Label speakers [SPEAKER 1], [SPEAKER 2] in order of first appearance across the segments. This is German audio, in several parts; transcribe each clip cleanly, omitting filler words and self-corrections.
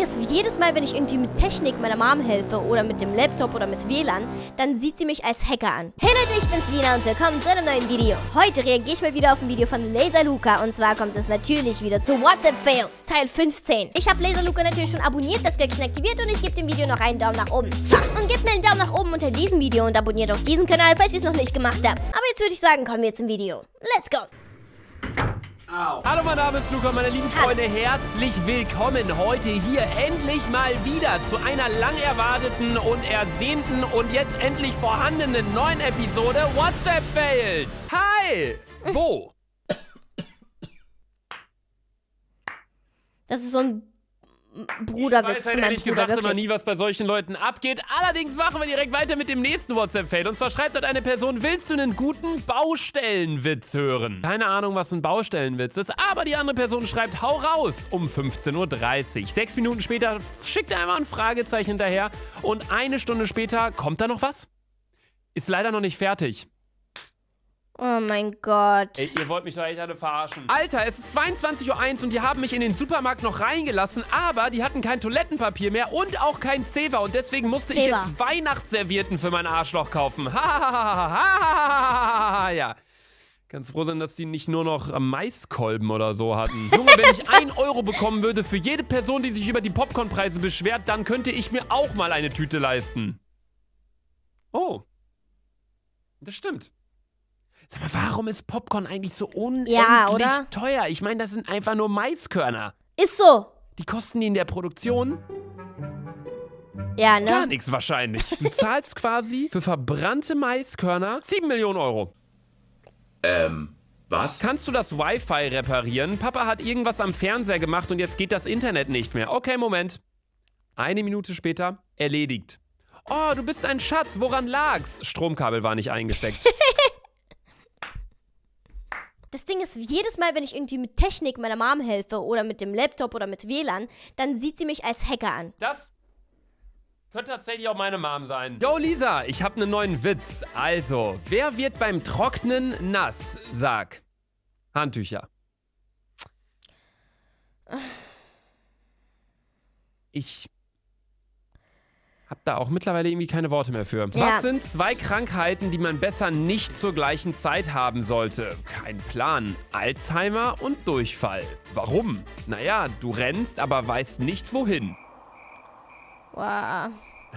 [SPEAKER 1] ist, jedes Mal, wenn ich irgendwie mit Technik meiner Mom helfe oder mit dem Laptop oder mit WLAN, dann sieht sie mich als Hacker an. Hey Leute, ich bin's Lina und willkommen zu einem neuen Video. Heute reagiere ich mal wieder auf ein Video von Laserluca und zwar kommt es natürlich wieder zu WhatsApp Fails, Teil 15. Ich habe Laserluca natürlich schon abonniert, das Glöckchen aktiviert und ich gebe dem Video noch einen Daumen nach oben. So, und gebt mir einen Daumen nach oben unter diesem Video und abonniert auch diesen Kanal, falls ihr es noch nicht gemacht habt. Aber jetzt würde ich sagen, kommen wir zum Video. Let's go!
[SPEAKER 2] Hallo, mein Name ist Luca, meine lieben Freunde, herzlich willkommen heute hier endlich mal wieder zu einer lang erwarteten und ersehnten und jetzt endlich vorhandenen neuen Episode WhatsApp Fails. Hi! Wo?
[SPEAKER 1] Das ist so ein Bruderwitz.
[SPEAKER 2] Ich weiß ehrlich gesagt immer nie, was bei solchen Leuten abgeht. Allerdings machen wir direkt weiter mit dem nächsten WhatsApp-Fail. Und zwar schreibt dort eine Person, willst du einen guten Baustellenwitz hören? Keine Ahnung, was ein Baustellenwitz ist, aber die andere Person schreibt, hau raus, um 15:30 Uhr. 6 Minuten später schickt er einfach ein Fragezeichen hinterher. Und eine Stunde später, kommt da noch was? Ist leider noch nicht fertig.
[SPEAKER 1] Oh mein Gott.
[SPEAKER 2] Ey, ihr wollt mich doch echt alle verarschen. Alter, es ist 22:01 Uhr und die haben mich in den Supermarkt noch reingelassen, aber die hatten kein Toilettenpapier mehr und auch kein Zewa und deswegen musste ich jetzt Weihnachtsservietten für mein Arschloch kaufen. Ja. Ganz froh sein, dass die nicht nur noch Maiskolben oder so hatten. Junge, wenn ich 1 Euro bekommen würde für jede Person, die sich über die Popcornpreise beschwert, dann könnte ich mir auch mal eine Tüte leisten. Oh. Das stimmt. Sag mal, warum ist Popcorn eigentlich so unendlich teuer? Ich meine, das sind einfach nur Maiskörner.
[SPEAKER 1] Ist so.
[SPEAKER 2] Die kosten die in der Produktion?
[SPEAKER 1] Ja, ne?
[SPEAKER 2] Gar nichts wahrscheinlich. Du zahlst quasi für verbrannte Maiskörner 7 Millionen Euro.
[SPEAKER 3] Was?
[SPEAKER 2] Kannst du das Wi-Fi reparieren? Papa hat irgendwas am Fernseher gemacht und jetzt geht das Internet nicht mehr. Okay, Moment. 1 Minute später, erledigt. Oh, du bist ein Schatz. Woran lag's? Stromkabel war nicht eingesteckt.
[SPEAKER 1] Das Ding ist, jedes Mal, wenn ich irgendwie mit Technik meiner Mom helfe oder mit dem Laptop oder mit WLAN, dann sieht sie mich als Hacker an.
[SPEAKER 2] Das könnte tatsächlich auch meine Mom sein. Yo, Lisa, ich habe einen neuen Witz. Also, wer wird beim Trocknen nass? Sag. Handtücher. Ich hab da auch mittlerweile irgendwie keine Worte mehr für.
[SPEAKER 1] Ja.
[SPEAKER 2] Was sind 2 Krankheiten, die man besser nicht zur gleichen Zeit haben sollte? Kein Plan. Alzheimer und Durchfall. Warum? Naja, du rennst, aber weißt nicht wohin.
[SPEAKER 1] Wow.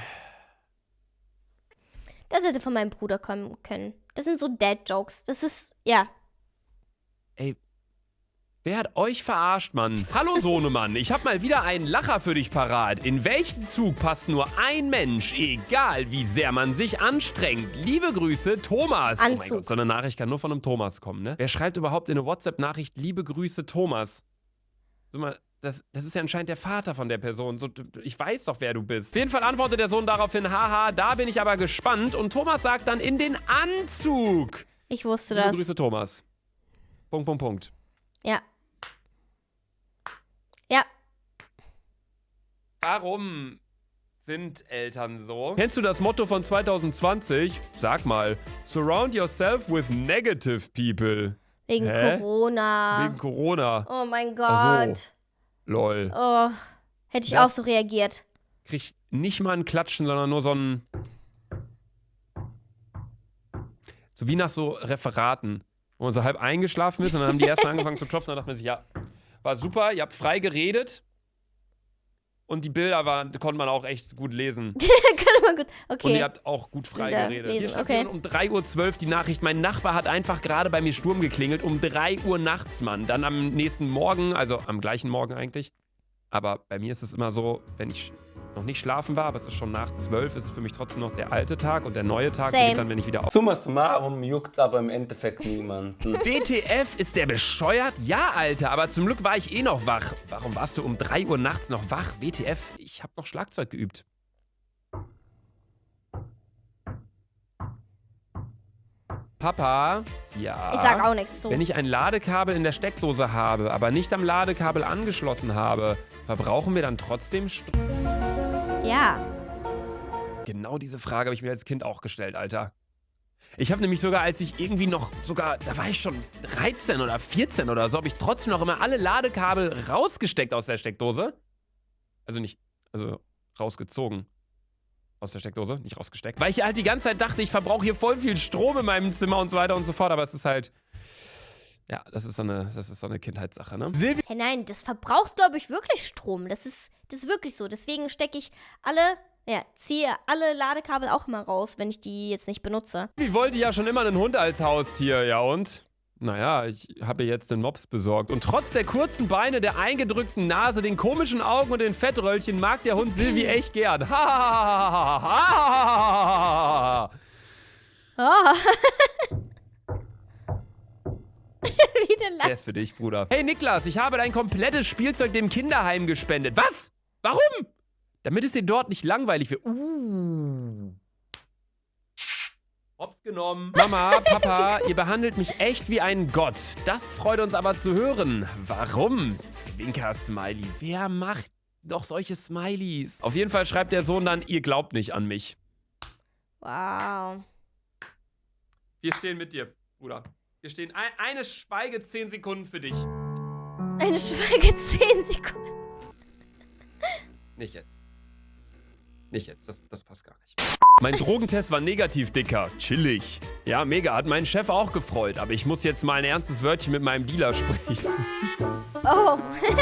[SPEAKER 1] Das hätte von meinem Bruder kommen können. Das sind so Dad-Jokes. Das ist, ja.
[SPEAKER 2] Ey, wer hat euch verarscht, Mann? Hallo, Sohnemann, ich hab mal wieder einen Lacher für dich parat. In welchen Zug passt nur ein Mensch, egal wie sehr man sich anstrengt? Liebe Grüße, Thomas.
[SPEAKER 1] Anzug.
[SPEAKER 2] Oh mein Gott, so eine Nachricht kann nur von einem Thomas kommen, ne? Wer schreibt überhaupt in eine WhatsApp-Nachricht, liebe Grüße, Thomas? Sag mal, das ist ja anscheinend der Vater von der Person. So, ich weiß doch, wer du bist. Auf jeden Fall antwortet der Sohn daraufhin, haha, da bin ich aber gespannt. Und Thomas sagt dann, in den Anzug.
[SPEAKER 1] Ich wusste
[SPEAKER 2] Liebe
[SPEAKER 1] das.
[SPEAKER 2] Grüße, Thomas. Punkt.
[SPEAKER 1] Ja. Ja.
[SPEAKER 2] Warum sind Eltern so? Kennst du das Motto von 2020? Sag mal, surround yourself with negative people.
[SPEAKER 1] Wegen Corona.
[SPEAKER 2] Wegen Corona.
[SPEAKER 1] Oh mein Gott.
[SPEAKER 2] Ach so. Lol.
[SPEAKER 1] Oh, hätte ich
[SPEAKER 2] Das
[SPEAKER 1] auch so reagiert.
[SPEAKER 2] Kriegt nicht mal ein Klatschen, sondern nur so ein... So wie nach so Referaten, wo man so halb eingeschlafen ist und dann haben die ersten angefangen zu klopfen und dann dachte man sich, ja, war super, ihr habt frei geredet und die Bilder konnte man auch echt gut lesen.
[SPEAKER 1] Kann man gut. Okay.
[SPEAKER 2] Und ihr habt auch gut frei geredet. Hier schreibt jemand um 3:12 Uhr die Nachricht, mein Nachbar hat einfach gerade bei mir Sturm geklingelt, um 3 Uhr nachts, Mann. Dann am nächsten Morgen, also am gleichen Morgen eigentlich. Aber bei mir ist es immer so, wenn ich noch nicht schlafen war, aber es ist schon nach 12, ist es für mich trotzdem noch der alte Tag und der neue Tag beginnt dann, wenn ich wieder auf...
[SPEAKER 4] Summa summarum juckt's aber im Endeffekt niemanden.
[SPEAKER 2] WTF, ist der bescheuert? Ja, Alter, aber zum Glück war ich eh noch wach. Warum warst du um 3 Uhr nachts noch wach? WTF, ich habe noch Schlagzeug geübt. Papa, ja.
[SPEAKER 1] Ich sag auch nichts zu.
[SPEAKER 2] Wenn ich ein Ladekabel in der Steckdose habe, aber nicht am Ladekabel angeschlossen habe, verbrauchen wir dann trotzdem Strom?
[SPEAKER 1] Ja.
[SPEAKER 2] Genau diese Frage habe ich mir als Kind auch gestellt, Alter. Ich habe nämlich sogar, als ich irgendwie noch, da war ich schon 13 oder 14 oder so, habe ich trotzdem noch immer alle Ladekabel rausgesteckt aus der Steckdose. Also nicht, also rausgezogen. Aus der Steckdose, nicht rausgesteckt. Weil ich halt die ganze Zeit dachte, ich verbrauche hier voll viel Strom in meinem Zimmer und so weiter und so fort. Aber es ist halt, ja, das ist so eine Kindheitssache, ne? Silvi.
[SPEAKER 1] Hey, nein, das verbraucht, glaube ich, wirklich Strom. Das ist wirklich so. Deswegen stecke ich ziehe alle Ladekabel auch mal raus, wenn ich die jetzt nicht benutze.
[SPEAKER 2] Ich wollte ja schon immer einen Hund als Haustier, ja und? Naja, ich habe ihr jetzt den Mops besorgt. Und trotz der kurzen Beine, der eingedrückten Nase, den komischen Augen und den Fettröllchen mag der Hund Silvi echt gern.
[SPEAKER 1] Wieder lacht.
[SPEAKER 2] Der ist für dich, Bruder. Hey Niklas, ich habe dein komplettes Spielzeug dem Kinderheim gespendet. Was? Warum? Damit es dir dort nicht langweilig wird. Hops genommen. Mama, Papa, ihr behandelt mich echt wie ein Gott. Das freut uns aber zu hören. Warum? Zwinker-Smiley. Wer macht doch solche Smileys? Auf jeden Fall schreibt der Sohn dann, ihr glaubt nicht an mich.
[SPEAKER 1] Wow.
[SPEAKER 2] Wir stehen mit dir, Bruder. Wir stehen eine Schweige 10 Sekunden für dich.
[SPEAKER 1] Eine Schweige 10 Sekunden.
[SPEAKER 2] Nicht jetzt. Nicht jetzt, das passt gar nicht. Mein Drogentest war negativ, Dicker. Chillig. Ja, mega, hat mein Chef auch gefreut. Aber ich muss jetzt mal ein ernstes Wörtchen mit meinem Dealer sprechen.
[SPEAKER 1] Oh.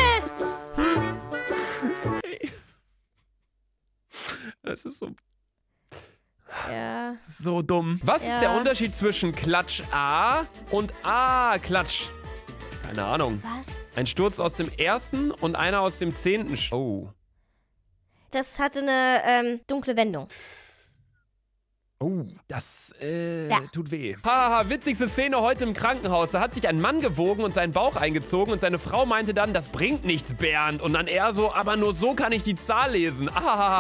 [SPEAKER 2] Das ist so...
[SPEAKER 1] Ja.
[SPEAKER 2] Das ist so dumm. Was ist der Unterschied zwischen Klatsch A und A-Klatsch? Keine Ahnung.
[SPEAKER 1] Was?
[SPEAKER 2] Ein Sturz aus dem 1. und einer aus dem 10. Oh.
[SPEAKER 1] Das hatte eine dunkle Wendung.
[SPEAKER 2] Oh, das tut weh. Haha, witzigste Szene heute im Krankenhaus. Da hat sich ein Mann gewogen und seinen Bauch eingezogen und seine Frau meinte dann, das bringt nichts, Bernd. Und dann er so, aber nur so kann ich die Zahl lesen.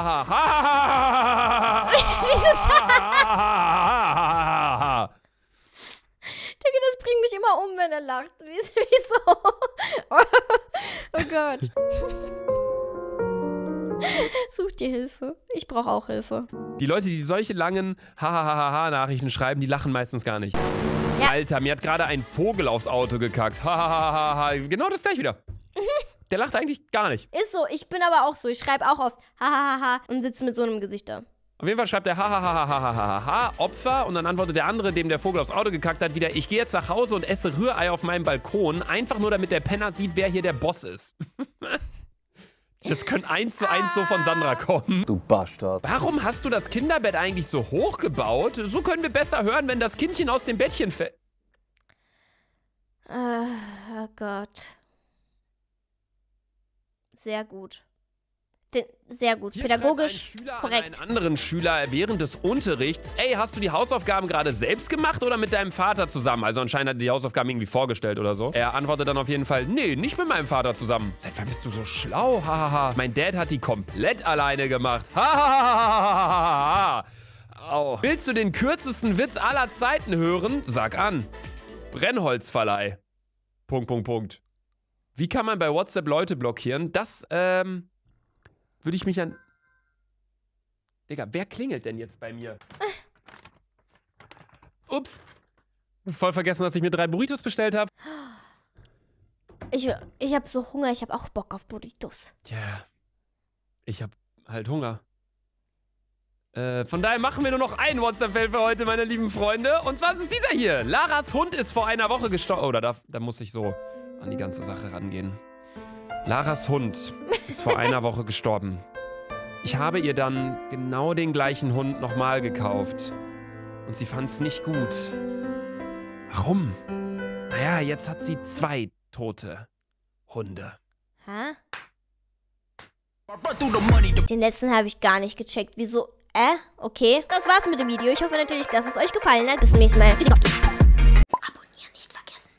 [SPEAKER 1] Digga, das bringt mich immer um, wenn er lacht. Wieso? Oh Gott. Such dir Hilfe. Ich brauche auch Hilfe.
[SPEAKER 2] Die Leute, die solche langen Nachrichten schreiben, die lachen meistens gar nicht. Ja. Alter, mir hat gerade ein Vogel aufs Auto gekackt. Genau das gleich wieder. Der lacht eigentlich gar nicht.
[SPEAKER 1] Ist so, ich bin aber auch so. Ich schreibe auch oft und sitze mit so einem Gesicht da.
[SPEAKER 2] Auf jeden Fall schreibt er Opfer und dann antwortet der andere, dem der Vogel aufs Auto gekackt hat, wieder, ich gehe jetzt nach Hause und esse Rührei auf meinem Balkon, einfach nur damit der Penner sieht, wer hier der Boss ist. Das könnte 1:1 so von Sandra kommen.
[SPEAKER 4] Du Bastard.
[SPEAKER 2] Warum hast du das Kinderbett eigentlich so hoch gebaut? So können wir besser hören, wenn das Kindchen aus dem Bettchen fällt.
[SPEAKER 1] Oh Gott. Sehr gut. Sehr gut.
[SPEAKER 2] Hier
[SPEAKER 1] Pädagogisch
[SPEAKER 2] schreibt ein Schüler
[SPEAKER 1] korrekt.
[SPEAKER 2] an einen anderen Schüler während des Unterrichts, ey, hast du die Hausaufgaben gerade selbst gemacht oder mit deinem Vater zusammen? Also anscheinend hat er die Hausaufgaben irgendwie vorgestellt oder so. Er antwortet dann auf jeden Fall, nee, nicht mit meinem Vater zusammen. Seit wann bist du so schlau? Mein Dad hat die komplett alleine gemacht. Au. Willst du den kürzesten Witz aller Zeiten hören? Sag an. Brennholzverleih. ... Wie kann man bei WhatsApp Leute blockieren? Das, würde ich mich an... Digga, wer klingelt denn jetzt bei mir? Ups. Voll vergessen, dass ich mir 3 Burritos bestellt habe.
[SPEAKER 1] Ich habe so Hunger, ich habe auch Bock auf Burritos.
[SPEAKER 2] Tja, ich habe halt Hunger. Von daher machen wir nur noch einen WhatsApp-Fail für heute, meine lieben Freunde. Und zwar ist es dieser hier. Laras Hund ist vor einer Woche gestorben. Oder da muss ich so an die ganze Sache rangehen. Laras Hund ist vor einer Woche gestorben. Ich habe ihr dann genau den gleichen Hund nochmal gekauft. Und sie fand es nicht gut. Warum? Naja, jetzt hat sie 2 tote Hunde.
[SPEAKER 1] Hä? Den letzten habe ich gar nicht gecheckt. Wieso? Okay. Das war's mit dem Video. Ich hoffe natürlich, dass es euch gefallen hat. Bis zum nächsten Mal. Tschüssi.